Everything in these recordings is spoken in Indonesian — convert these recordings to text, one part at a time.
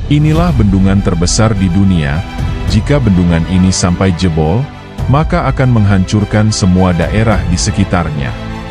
Inilah bendungan terbesar di dunia. Jika bendungan ini sampai jebol, maka akan menghancurkan semua daerah di sekitarnya.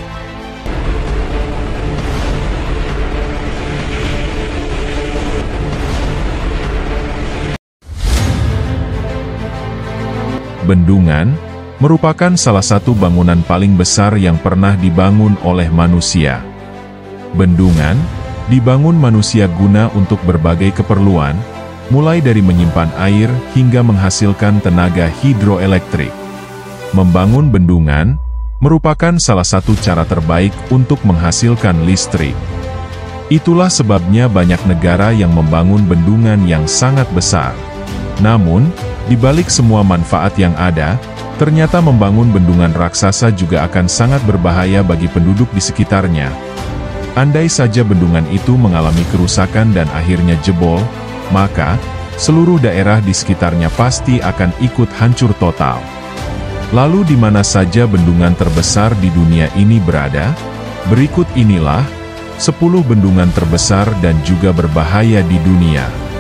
Bendungan merupakan salah satu bangunan paling besar yang pernah dibangun oleh manusia. Bendungan dibangun manusia guna untuk berbagai keperluan, mulai dari menyimpan air hingga menghasilkan tenaga hidroelektrik. Membangun bendungan merupakan salah satu cara terbaik untuk menghasilkan listrik. Itulah sebabnya banyak negara yang membangun bendungan yang sangat besar. Namun, di balik semua manfaat yang ada, ternyata membangun bendungan raksasa juga akan sangat berbahaya bagi penduduk di sekitarnya. Andai saja bendungan itu mengalami kerusakan dan akhirnya jebol, maka seluruh daerah di sekitarnya pasti akan ikut hancur total. Lalu di mana saja bendungan terbesar di dunia ini berada? Berikut inilah 10 bendungan terbesar dan juga berbahaya di dunia.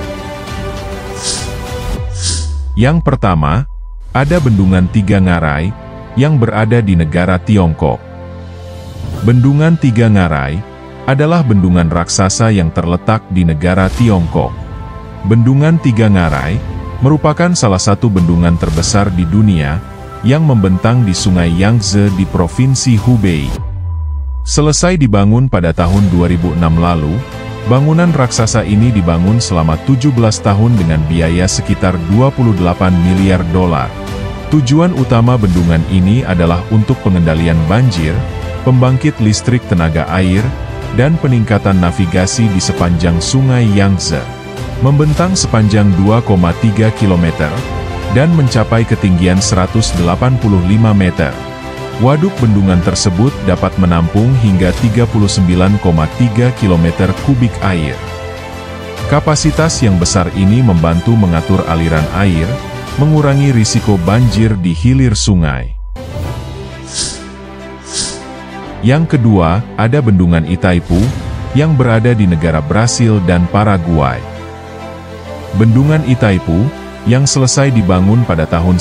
Yang pertama, ada Bendungan Tiga Ngarai, yang berada di negara Tiongkok. Bendungan Tiga Ngarai adalah bendungan raksasa yang terletak di negara Tiongkok. Bendungan Tiga Ngarai merupakan salah satu bendungan terbesar di dunia, yang membentang di Sungai Yangtze di Provinsi Hubei. Selesai dibangun pada tahun 2006 lalu, bangunan raksasa ini dibangun selama 17 tahun dengan biaya sekitar 28 miliar dolar. Tujuan utama bendungan ini adalah untuk pengendalian banjir, pembangkit listrik tenaga air, dan peningkatan navigasi di sepanjang Sungai Yangtze. Membentang sepanjang 2,3 km, dan mencapai ketinggian 185 meter. Waduk bendungan tersebut dapat menampung hingga 39,3 km kubik air. Kapasitas yang besar ini membantu mengatur aliran air, mengurangi risiko banjir di hilir sungai. Yang kedua, ada Bendungan Itaipu, yang berada di negara Brasil dan Paraguay. Bendungan Itaipu, yang selesai dibangun pada tahun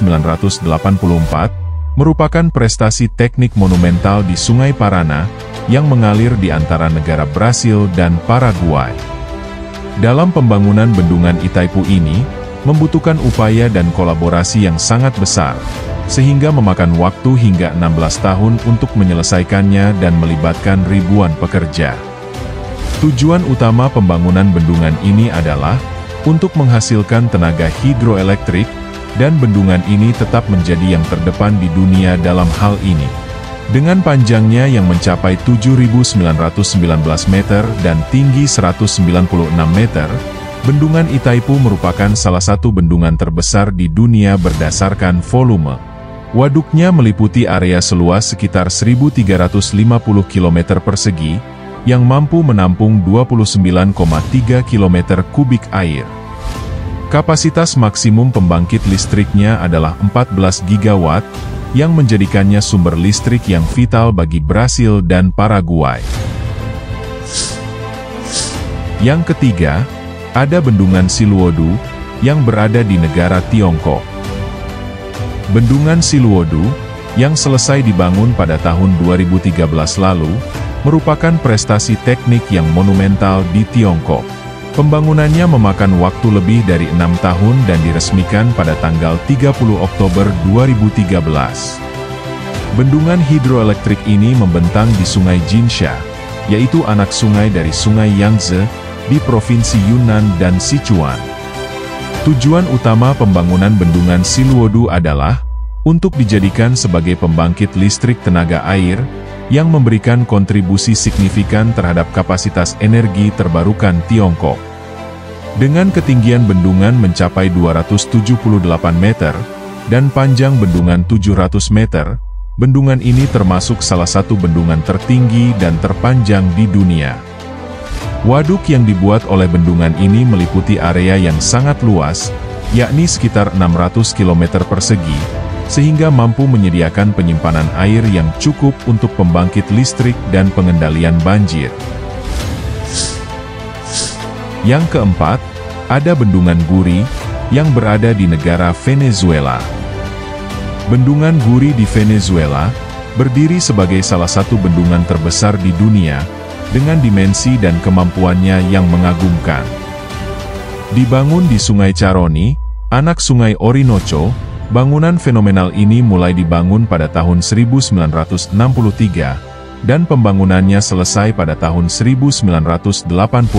1984, merupakan prestasi teknik monumental di Sungai Parana, yang mengalir di antara negara Brasil dan Paraguay. Dalam pembangunan Bendungan Itaipu ini, membutuhkan upaya dan kolaborasi yang sangat besar, sehingga memakan waktu hingga 16 tahun untuk menyelesaikannya dan melibatkan ribuan pekerja. Tujuan utama pembangunan bendungan ini adalah untuk menghasilkan tenaga hidroelektrik, dan bendungan ini tetap menjadi yang terdepan di dunia dalam hal ini. Dengan panjangnya yang mencapai 7.919 meter dan tinggi 196 meter, Bendungan Itaipu merupakan salah satu bendungan terbesar di dunia berdasarkan volume. Waduknya meliputi area seluas sekitar 1.350 km persegi, yang mampu menampung 29,3 km kubik air. Kapasitas maksimum pembangkit listriknya adalah 14 gigawatt, yang menjadikannya sumber listrik yang vital bagi Brasil dan Paraguay. Yang ketiga, ada Bendungan Siluodu, yang berada di negara Tiongkok. Bendungan Siluodu, yang selesai dibangun pada tahun 2013 lalu, merupakan prestasi teknik yang monumental di Tiongkok. Pembangunannya memakan waktu lebih dari 6 tahun dan diresmikan pada tanggal 30 Oktober 2013. Bendungan hidroelektrik ini membentang di Sungai Jinsha, yaitu anak sungai dari Sungai Yangtze, di Provinsi Yunnan dan Sichuan. Tujuan utama pembangunan Bendungan Siluodu adalah untuk dijadikan sebagai pembangkit listrik tenaga air, yang memberikan kontribusi signifikan terhadap kapasitas energi terbarukan Tiongkok. Dengan ketinggian bendungan mencapai 278 meter, dan panjang bendungan 700 meter, bendungan ini termasuk salah satu bendungan tertinggi dan terpanjang di dunia. Waduk yang dibuat oleh bendungan ini meliputi area yang sangat luas, yakni sekitar 600 km persegi, sehingga mampu menyediakan penyimpanan air yang cukup untuk pembangkit listrik dan pengendalian banjir. Yang keempat, ada Bendungan Guri, yang berada di negara Venezuela. Bendungan Guri di Venezuela berdiri sebagai salah satu bendungan terbesar di dunia, dengan dimensi dan kemampuannya yang mengagumkan. Dibangun di Sungai Caroni, anak Sungai Orinoco, bangunan fenomenal ini mulai dibangun pada tahun 1963, dan pembangunannya selesai pada tahun 1986.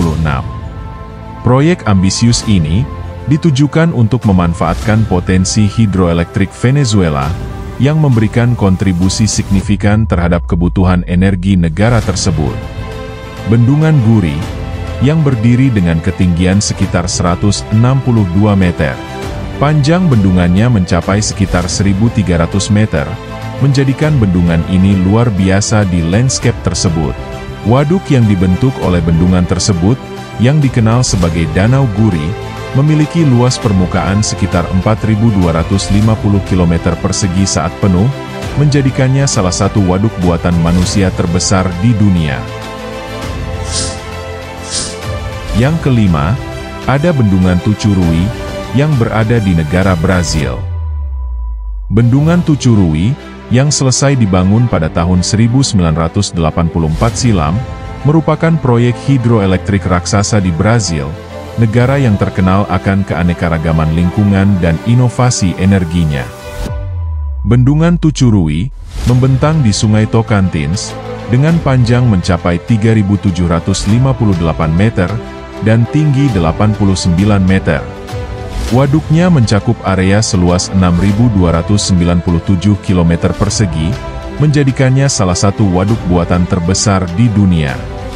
Proyek ambisius ini ditujukan untuk memanfaatkan potensi hidroelektrik Venezuela yang memberikan kontribusi signifikan terhadap kebutuhan energi negara tersebut. Bendungan Guri, yang berdiri dengan ketinggian sekitar 162 meter, panjang bendungannya mencapai sekitar 1.300 meter, menjadikan bendungan ini luar biasa di landscape tersebut. Waduk yang dibentuk oleh bendungan tersebut, yang dikenal sebagai Danau Guri, memiliki luas permukaan sekitar 4.250 km persegi saat penuh, menjadikannya salah satu waduk buatan manusia terbesar di dunia. Yang kelima, ada Bendungan Tucurui, yang berada di negara Brazil. Bendungan Tucurui, yang selesai dibangun pada tahun 1984 silam, merupakan proyek hidroelektrik raksasa di Brazil, negara yang terkenal akan keanekaragaman lingkungan dan inovasi energinya. Bendungan Tucurui membentang di Sungai Tocantins, dengan panjang mencapai 3.758 meter, dan tinggi 89 meter. Waduknya mencakup area seluas 6.297 km persegi, menjadikannya salah satu waduk buatan terbesar di dunia.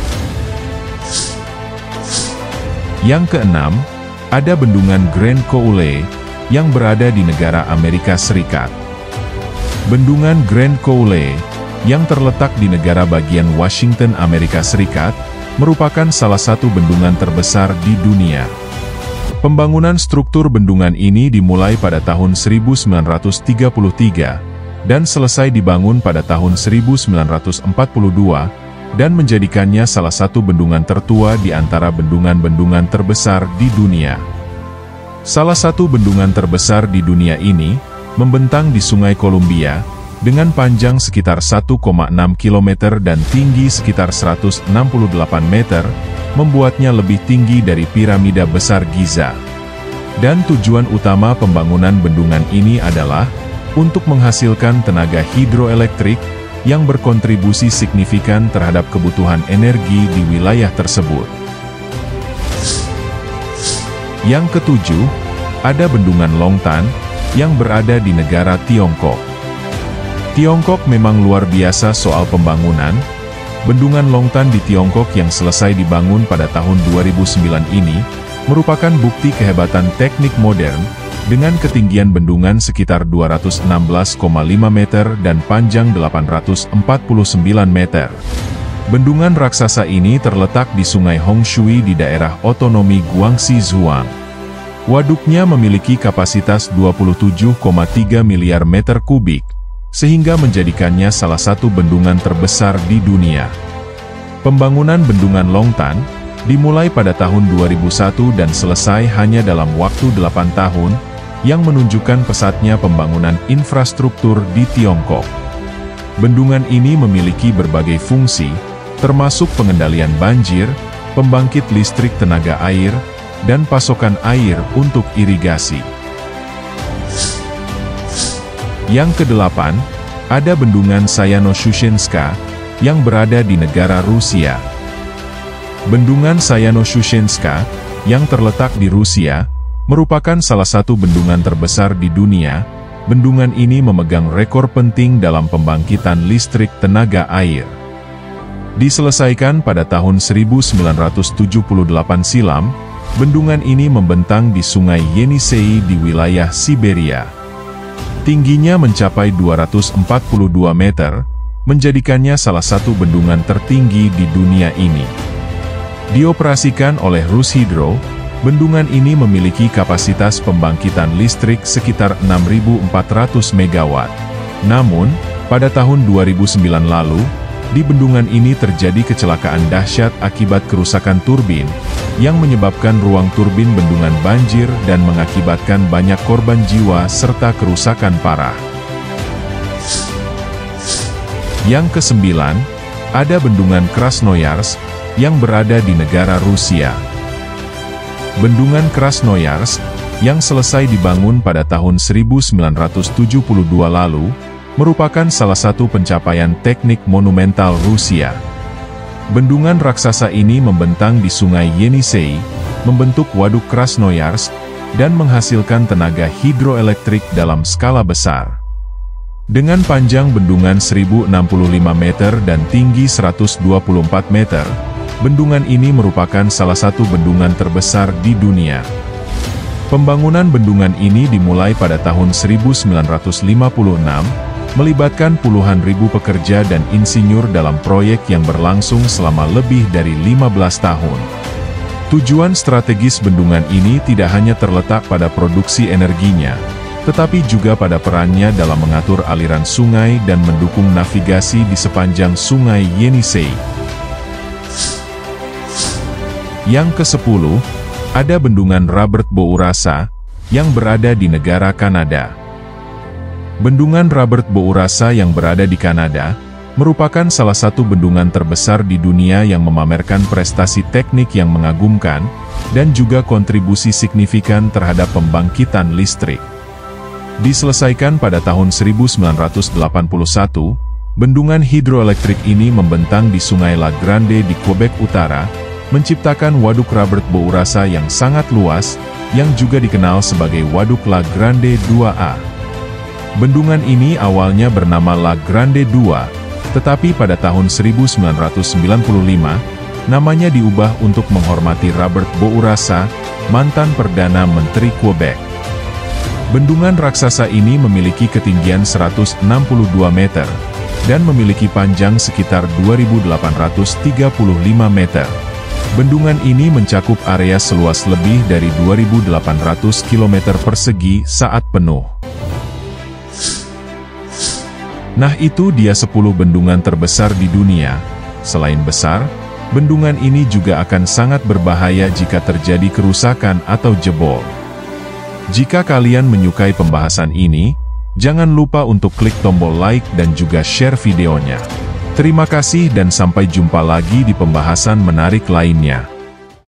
Yang keenam, ada Bendungan Grand Coulee, yang berada di negara Amerika Serikat. Bendungan Grand Coulee, yang terletak di negara bagian Washington, Amerika Serikat, merupakan salah satu bendungan terbesar di dunia. Pembangunan struktur bendungan ini dimulai pada tahun 1933, dan selesai dibangun pada tahun 1942, dan menjadikannya salah satu bendungan tertua di antara bendungan-bendungan terbesar di dunia. Salah satu bendungan terbesar di dunia ini, membentang di Sungai Columbia, dengan panjang sekitar 1,6 km dan tinggi sekitar 168 meter, membuatnya lebih tinggi dari piramida besar Giza. Dan tujuan utama pembangunan bendungan ini adalah untuk menghasilkan tenaga hidroelektrik yang berkontribusi signifikan terhadap kebutuhan energi di wilayah tersebut. Yang ketujuh, ada Bendungan Longtan, yang berada di negara Tiongkok. Tiongkok memang luar biasa soal pembangunan. Bendungan Longtan di Tiongkok yang selesai dibangun pada tahun 2009 ini, merupakan bukti kehebatan teknik modern, dengan ketinggian bendungan sekitar 216,5 meter dan panjang 849 meter. Bendungan raksasa ini terletak di Sungai Hongshui di daerah otonomi Guangxi Zhuang. Waduknya memiliki kapasitas 27,3 miliar meter kubik, sehingga menjadikannya salah satu bendungan terbesar di dunia. Pembangunan Bendungan Longtan dimulai pada tahun 2001 dan selesai hanya dalam waktu 8 tahun, yang menunjukkan pesatnya pembangunan infrastruktur di Tiongkok. Bendungan ini memiliki berbagai fungsi, termasuk pengendalian banjir, pembangkit listrik tenaga air, dan pasokan air untuk irigasi. Yang kedelapan, ada Bendungan Sayano-Shushenska, yang berada di negara Rusia. Bendungan Sayano-Shushenska, yang terletak di Rusia, merupakan salah satu bendungan terbesar di dunia. Bendungan ini memegang rekor penting dalam pembangkitan listrik tenaga air. Diselesaikan pada tahun 1978 silam, bendungan ini membentang di Sungai Yenisei di wilayah Siberia. Tingginya mencapai 242 meter, menjadikannya salah satu bendungan tertinggi di dunia ini. Dioperasikan oleh Rushydro, bendungan ini memiliki kapasitas pembangkitan listrik sekitar 6.400 MW. Namun, pada tahun 2009 lalu, Di bendungan ini terjadi kecelakaan dahsyat akibat kerusakan turbin, yang menyebabkan ruang turbin bendungan banjir dan mengakibatkan banyak korban jiwa serta kerusakan parah. Yang kesembilan, ada bendungan Krasnoyarsk, yang berada di negara Rusia. Bendungan Krasnoyarsk, yang selesai dibangun pada tahun 1972 lalu, merupakan salah satu pencapaian teknik monumental Rusia. Bendungan raksasa ini membentang di sungai Yenisei, membentuk waduk Krasnoyarsk, dan menghasilkan tenaga hidroelektrik dalam skala besar. Dengan panjang bendungan 1065 meter dan tinggi 124 meter, bendungan ini merupakan salah satu bendungan terbesar di dunia. Pembangunan bendungan ini dimulai pada tahun 1956, melibatkan puluhan ribu pekerja dan insinyur dalam proyek yang berlangsung selama lebih dari 15 tahun. Tujuan strategis bendungan ini tidak hanya terletak pada produksi energinya, tetapi juga pada perannya dalam mengatur aliran sungai dan mendukung navigasi di sepanjang sungai Yenisei. Yang ke-10, ada bendungan Robert Bourassa, yang berada di negara Kanada. Bendungan Robert Bourassa yang berada di Kanada, merupakan salah satu bendungan terbesar di dunia yang memamerkan prestasi teknik yang mengagumkan, dan juga kontribusi signifikan terhadap pembangkitan listrik. Diselesaikan pada tahun 1981, bendungan hidroelektrik ini membentang di Sungai La Grande di Quebec Utara, menciptakan waduk Robert Bourassa yang sangat luas, yang juga dikenal sebagai Waduk La Grande 2A. Bendungan ini awalnya bernama La Grande 2, tetapi pada tahun 1995, namanya diubah untuk menghormati Robert Bourassa, mantan Perdana Menteri Quebec. Bendungan raksasa ini memiliki ketinggian 162 meter, dan memiliki panjang sekitar 2.835 meter. Bendungan ini mencakup area seluas lebih dari 2.800 km persegi saat penuh. Nah, itu dia 10 bendungan terbesar di dunia. Selain besar, bendungan ini juga akan sangat berbahaya jika terjadi kerusakan atau jebol. Jika kalian menyukai pembahasan ini, jangan lupa untuk klik tombol like dan juga share videonya. Terima kasih dan sampai jumpa lagi di pembahasan menarik lainnya.